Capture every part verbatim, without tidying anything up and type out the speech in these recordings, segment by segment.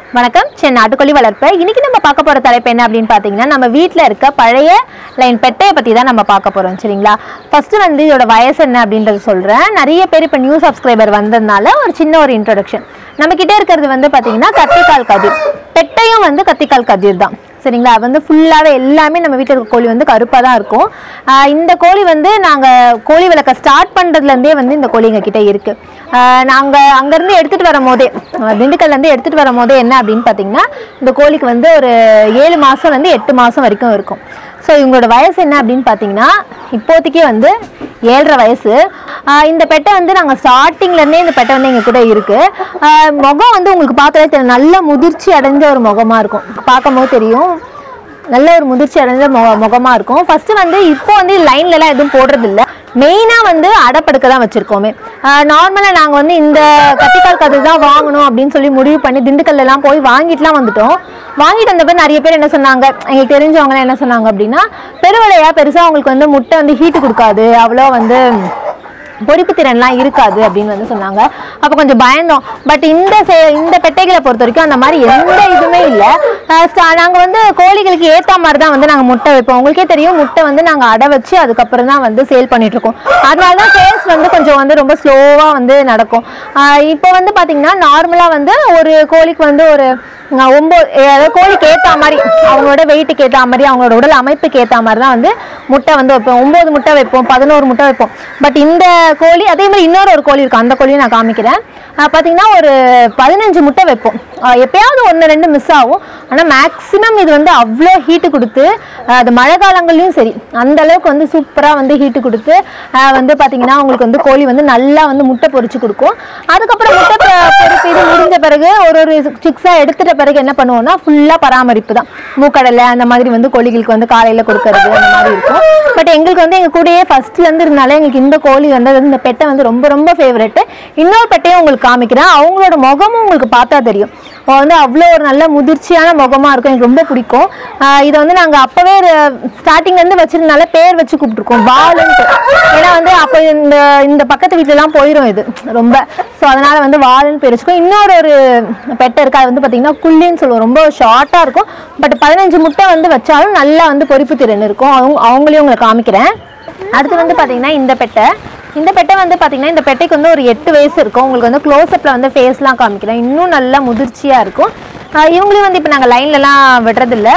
வணக்கம். சென்னை நாட்டுக்கோழி வளர்ப்பு. இன்னைக்கு நம்ம பார்க்க போற தலைப்பு என்ன அப்படின்னு பாத்தீங்கன்னா, நம்ம வீட்ல இருக்க பழைய லைன் பெட்டையை பத்தி தான் நம்ம பார்க்க போறோம். சரிங்களா? ஃபர்ஸ்ட் வந்து இதோட வயசு என்ன அப்படின்றது சொல்றேன். நிறைய பேர் இப்போ நியூ சப்ஸ்கிரைபர் வந்ததுனால ஒரு சின்ன ஒரு இன்ட்ரோடக்ஷன். நம்ம கிட்ட இருக்கிறது வந்து பாத்தீங்கன்னா கத்திக்கால் கதிர். பெட்டையும் வந்து கத்திக்கால் கதிர் தான். சரிங்களா? அது வந்து ஃபுல்லாகவே எல்லாமே நம்ம வீட்டில் இருக்க கோழி வந்து கருப்பாக தான் இருக்கும். இந்த கோழி வந்து நாங்கள் கோழி வளர்க்க ஸ்டார்ட் பண்ணுறதுலேருந்தே வந்து இந்த கோழி எங்கள் கிட்டே இருக்குது. நாங்கள் அங்கேருந்து எடுத்துகிட்டு வரும் போதே திண்டுக்கல்லேருந்து எடுத்துகிட்டு வரும் போதே என்ன அப்படின்னு பார்த்தீங்கன்னா, இந்த கோழிக்கு வந்து ஒரு ஏழு மாதம்லேருந்து எட்டு மாதம் வரைக்கும் இருக்கும். ஸோ இவங்களோட வயசு என்ன அப்படின்னு பார்த்தீங்கன்னா, இப்போதைக்கே வந்து ஏழரை வயசு. இந்த பெட்டை வந்து நாங்கள் ஸ்டார்டிங்லேருந்தே இந்த பெட்டை வந்து எங்கள் கூட இருக்குது. முகம் வந்து உங்களுக்கு பார்த்தாலே தெரியும், நல்ல முதிர்ச்சி அடைஞ்ச ஒரு முகமாக இருக்கும். பார்க்கும் போது தெரியும், நல்ல ஒரு முதிர்ச்சி அடைஞ்ச முக முகமாக இருக்கும். ஃபஸ்ட்டு வந்து இப்போ வந்து லைன்லலாம் எதுவும் போடுறதில்ல. மெயினாக வந்து அடைப்படுக்க தான் வச்சுருக்கோமே. நார்மலாக நாங்கள் வந்து இந்த கத்திக்கால் கதிர் தான் வாங்கணும் அப்படின்னு சொல்லி முடிவு பண்ணி திண்டுக்கல்லாம் போய் வாங்கிட்டுலாம் வந்துட்டோம். வாங்கிட்டு வந்தப்போ நிறைய பேர் என்ன சொன்னாங்க, எங்களுக்கு தெரிஞ்சவங்களாம் என்ன சொன்னாங்க அப்படின்னா, பெருவிலையாக பெருசாக அவங்களுக்கு வந்து முட்டை வந்து ஹீட்டு கொடுக்காது, அவ்வளோ வந்து பொறிப்பு திறன்லாம் இருக்காது அப்படின்னு வந்து சொன்னாங்க. அப்போ கொஞ்சம் பயந்தோம். பட் இந்த இந்த பெட்டைகளை பொறுத்த வரைக்கும் அந்த மாதிரி எந்த இதுவுமே இல்லை. நாங்கள் வந்து கோழிகளுக்கு ஏற்ற மாதிரி தான் வந்து நாங்கள் முட்டை வைப்போம். உங்களுக்கே தெரியும், முட்டை வந்து நாங்கள் அடை வச்சு அதுக்கப்புறம் தான் வந்து சேல் பண்ணிகிட்ருக்கோம். அதனால தான் சேல்ஸ் வந்து கொஞ்சம் வந்து ரொம்ப ஸ்லோவாக வந்து நடக்கும். இப்போ வந்து பார்த்திங்கன்னா நார்மலாக வந்து ஒரு கோழிக்கு வந்து ஒரு ஒம்பது அதாவது கோழிக்கு ஏற்ற மாதிரி அவங்களோட வெயிட்டுக்கு ஏற்ற மாதிரி அவங்களோட உடல் அமைப்புக்கு ஏற்ற மாதிரி தான் வந்து முட்டை வந்து வைப்போம். ஒம்பது முட்டை வைப்போம், பதினோரு முட்டை வைப்போம். பட் இந்த கோழி அதே மாதிரி இன்னொரு ஒரு கோழி இருக்கும், அந்த கோழியும் நான் காமிக்கிறேன். பார்த்தீங்கன்னா ஒரு பதினஞ்சு முட்டை வைப்போம். எப்பயாவது ஒன்று ரெண்டு மிஸ் ஆகும். ஆனால் மேக்ஸிமம் இது வந்து அவ்வளோ ஹீட்டு கொடுத்து, அது மழை காலங்கள்லையும் சரி அந்த அளவுக்கு வந்து சூப்பராக வந்து ஹீட்டு கொடுத்து வந்து பார்த்தீங்கன்னா உங்களுக்கு வந்து கோழி வந்து நல்லா வந்து முட்டை பொரிச்சு கொடுக்கும். அதுக்கப்புறம் முட்டை பொரிச்சு இது முடிஞ்ச பிறகு ஒரு ஒரு சிக்ஸாக எடுத்துகிட்ட பிறகு என்ன பண்ணுவோம்னா, ஃபுல்லாக பராமரிப்பு தான். மூக்கடலை அந்த மாதிரி வந்து கோழிகளுக்கு வந்து காலையில் கொடுக்கறது அந்த மாதிரி இருக்கும். பட் எங்களுக்கு வந்து எங்கள் கூடயே ஃபர்ஸ்ட்லேருந்து இருந்தாலே எங்களுக்கு இந்த கோழி வந்து இந்த பெட்டை வந்து ரொம்ப ரொம்ப ஃபேவரெட்டு. இன்னொரு பெட்டையும் உங்களுக்கு காமிக்கிறேன். அவங்களோட முகமும் உங்களுக்கு பார்த்தா தெரியும், வந்து அவ்வளோ ஒரு நல்ல முதிர்ச்சியான முகமாக இருக்கும். எனக்கு ரொம்ப பிடிக்கும். இதை வந்து நாங்கள் அப்போவே ஸ்டார்டிங்லேருந்து வச்சிருந்தனால பேர் வச்சு கூப்பிட்ருக்கோம், வாளுன்ட்டு. ஏன்னா வந்து அப்போ இந்த இந்த பக்கத்து வீட்டிலலாம் போயிடும் இது ரொம்ப. ஸோ அதனால் வந்து வாளுன்னு பேர் வச்சுக்கோம். இன்னொரு ஒரு பெட்டை இருக்குது, அது வந்து பார்த்திங்கன்னா குள்ளின்னு சொல்லுவோம். ரொம்ப ஷார்ட்டாக இருக்கும். பட் பதினஞ்சு முட்டை வந்து வச்சாலும் நல்லா வந்து பொறிப்பு திறன் இருக்கும். அவங்க அவங்களையும் உங்களை காமிக்கிறேன். அடுத்து வந்து பார்த்திங்கன்னா இந்த பெட்டை இந்த பெட்டை வந்து பார்த்தீங்கன்னா இந்த பெட்டைக்கு வந்து ஒரு எட்டு வயசு இருக்கும். உங்களுக்கு வந்து க்ளோஸ்அப்பில் வந்து ஃபேஸ்லாம் காமிக்கிறேன். இன்னும் நல்லா முதிர்ச்சியாக இருக்கும். இவங்களையும் வந்து இப்போ நாங்கள் லைன்லலாம் விடுறதில்ல.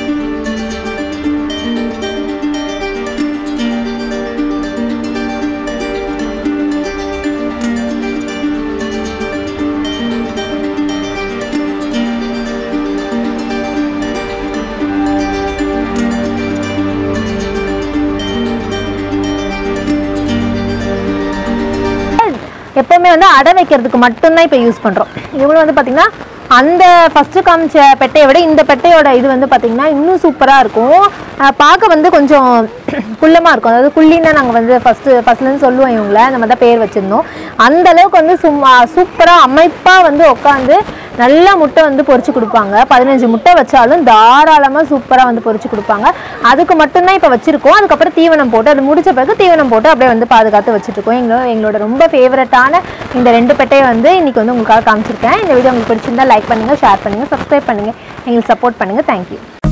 எப்போவுமே வந்து அடை வைக்கிறதுக்கு மட்டும்தான் இப்போ யூஸ் பண்ணுறோம். இவங்களும் வந்து பார்த்திங்கன்னா அந்த ஃபஸ்ட்டு காமிச்ச பெட்டையை விட இந்த பெட்டையோட இது வந்து பார்த்திங்கன்னா இன்னும் சூப்பராக இருக்கும். பார்க்க வந்து கொஞ்சம் குள்ளமாக இருக்கும். அதாவது குள்ளின்னா நாங்கள் வந்து ஃபஸ்ட்டு ஃபஸ்ட்லேருந்து சொல்லுவோம், இவங்கள நம்ம தான் பேர் வச்சுருந்தோம். அந்தளவுக்கு வந்து சும்மா சூப்பராக அமைப்பாக வந்து உட்காந்து நல்லா முட்டை வந்து பொரிச்சு கொடுப்பாங்க. பதினஞ்சு முட்டை வச்சாலும் தாராளமாக சூப்பராக வந்து பொரிச்சு கொடுப்பாங்க. அதுக்கு மட்டும்தான் இப்போ வச்சுருக்கோம். அதுக்கப்புறம் தீவனம் போட்டு அது முடிச்ச பிறகு தீவனம் போட்டு அப்படியே வந்து பாதுகாத்து வச்சுருக்கோம். எங்களோட எங்களோட ரொம்ப ஃபேவரட்டான இந்த ரெண்டு பெட்டையை வந்து இன்றைக்கி வந்து உங்களுக்காக காமிச்சிருக்கேன். இந்த வீடியோ உங்களுக்கு பிடிச்சிருந்தா லைக் பண்ணுங்கள், ஷேர் பண்ணுங்கள், சப்ஸ்கிரைப் பண்ணுங்கள், எங்களுக்கு சப்போர்ட் பண்ணுங்கள். தேங்க்யூ.